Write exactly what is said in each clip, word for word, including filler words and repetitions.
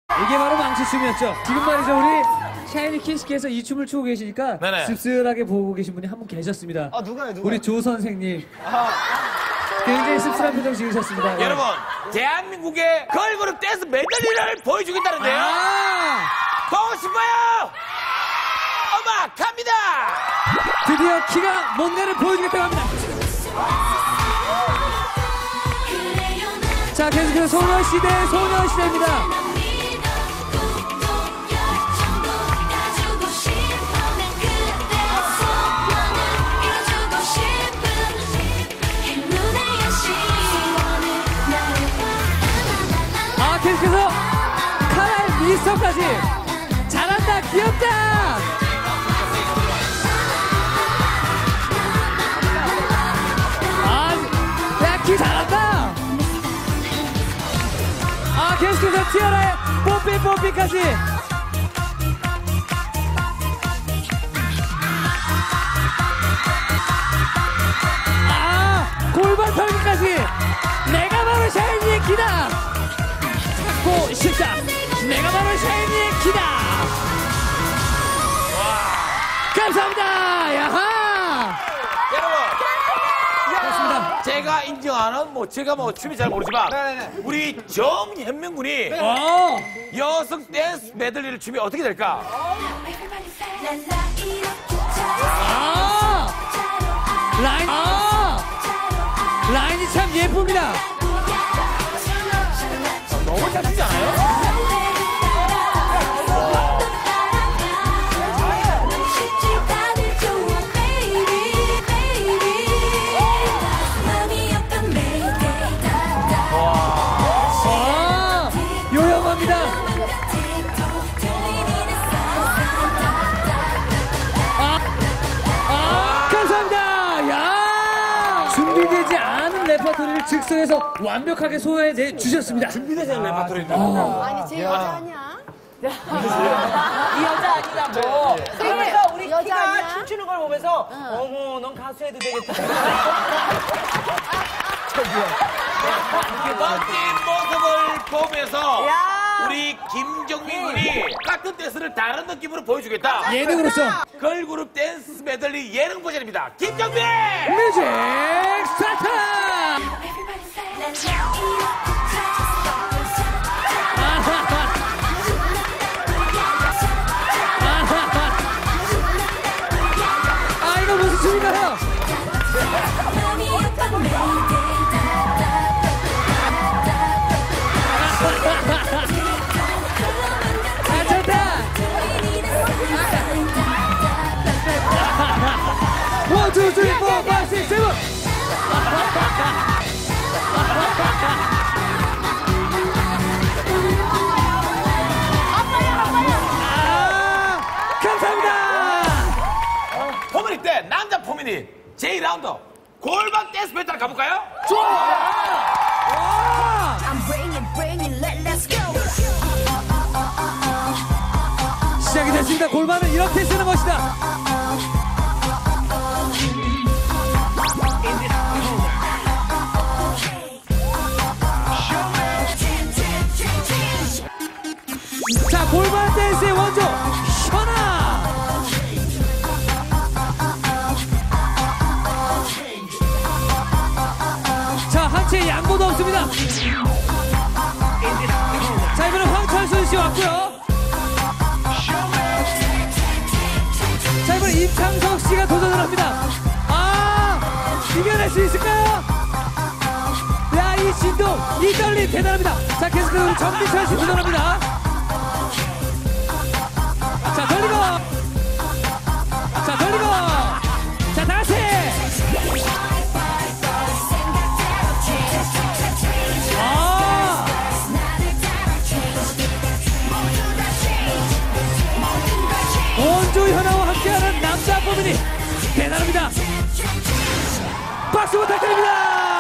이게 바로 망치춤이었죠. 지금 말이죠, 우리 샤이니 킨스키에서 이 춤을 추고 계시니까 네네. 씁쓸하게 보고 계신 분이 한 분 계셨습니다. 아, 누가요, 누가? 우리 조 선생님. 굉장히 씁쓸한 표정 지으셨습니다. 여러분, 대한민국의 걸그룹 댄스 메들리를 보여주겠다는데요. 아! 보고 싶어요. 음악 갑니다. 드디어 키가 뭔가를 보여주겠다고 합니다. 자, 계속해서 소녀시대, 소녀시대입니다. 아, 계속해서 카라의 미스터까지. 잘한다, 귀엽다. 아, 야, 키 잘한다. 아, 계속해서 티아라의 뽀삐 뽀삐까지. 아, 골반 털기까지. 내가 바로 샤이니의 키다. 찾고 싶다. 내가 바로 샤이니의 키다. 감사합니다. 야하. 여러분, 고맙습니다. 제가 인정하는 뭐 제가 뭐 춤이 잘 모르지만 네네네. 우리 정현명 군이 어. 여성 댄스 메들리를 춤이 어떻게 될까? 아. 라인. 아. 라인이 참 예쁩니다. 너무 잘 추지 않아요? 아. 요염합니다. 아. 아. 감사합니다. 야. 준비되지 않은 레퍼토리를 즉석에서 완벽하게 소화해 주셨습니다. 준비되지 않은 레퍼토리인데. 아니 제 여자 아니야? 이 여자 아니라고. 그래서 우리 여자 키가 아니야? 춤추는 걸 보면서 어머 넌 가수 해도 되겠다. 멋진 모습을 보면서 야. 우리 김정민 군이 같은 댄스를 다른 느낌으로 보여주겠다. 예능으로서 걸그룹 댄스 메들리 예능 버전입니다. 김정민! 뮤직 스타트! 아, 이거 무슨 춤인가요? 아, 좋다! 원, 투, 쓰리, 포, 파이브, 식스, 세븐! 아, 감사합니다! 포미닛 때 남자 포미닛 제이 라운드 골반 댄스 배틀 가볼까요? 좋아! 와! I'm bringing, bringing, let, let's go. 시작이 됐습니다. 골반을 이렇게 쓰는 것이다. 자, 골반 댄스의 원조 hyuna. 자, 한치의 양보도 없습니다. 자, 이번엔 황철순 씨 왔고요. 자, 이번엔 임창석 씨가 도전을 합니다. 아, 이겨낼 수 있을까요? 야, 이 진동, 이 떨림 대단합니다. 자, 계속해서 우리 정민철 씨 도전합니다. 자, 돌리고. 자, 돌리고. 자, 다 같이. 아. 원조 현아와 함께하는 남자 포미닛 대단합니다. 박수 부탁드립니다.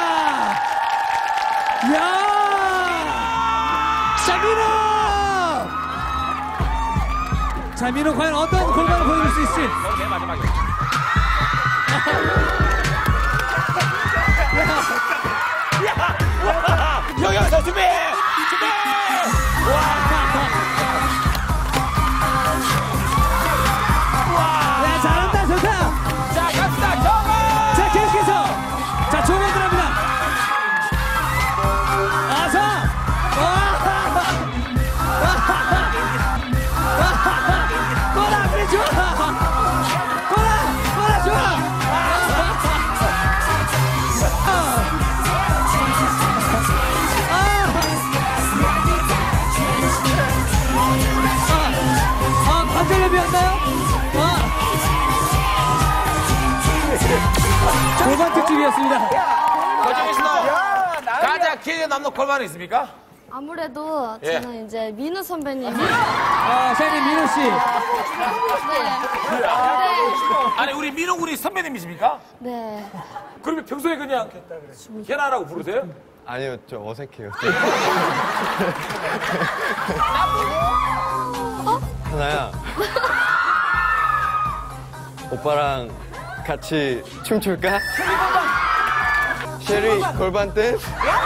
야, 자, 민호. 자, 민호 과연 어떤 골반을 보여줄 수 있을지. 내 마지막에. 야, 야, 형 여기서 준비, 준비. 와. 특집이었나요? 아. 골반 특집이었습니다. 그중에서도 가장 기억에 남는 골반은 있습니까? 아무래도 예. 저는 이제 민우 선배님. 아, 셰프 민우 씨. 네. 아니 우리 민호 군이 선배님이십니까? 네. 그러면 평소에 그냥 현아라고 부르세요? 아니요, 저 어색해요. 하나야. 오빠랑 같이 춤출까? 쉐리 골반 댄스?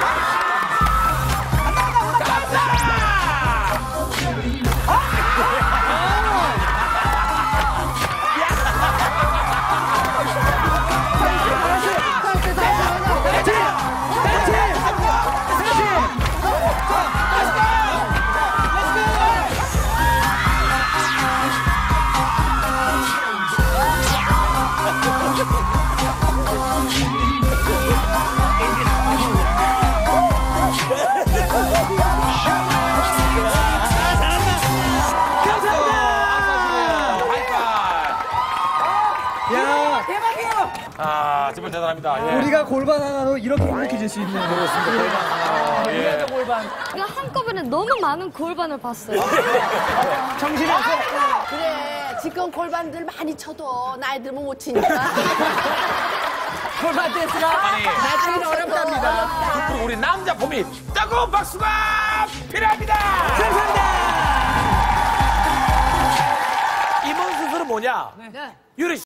야, 대박이에요. 아 정말 대단합니다. 예. 우리가 골반 하나로 이렇게 행복해질 수 있는 거였습니다. 예. 골반. 그냥 한꺼번에 너무 많은 골반을 봤어요. 정신이 없어. 그래, 지금 골반들 많이 쳐도 나이 들면 못 치니까. 골반 댄스가 아니 나중에는 어렵답니다. 그리고 우리 남자 봄이 뜨거운 박수가 필요합니다. 감사합니다. 이번 순서는 뭐냐? 유리 씨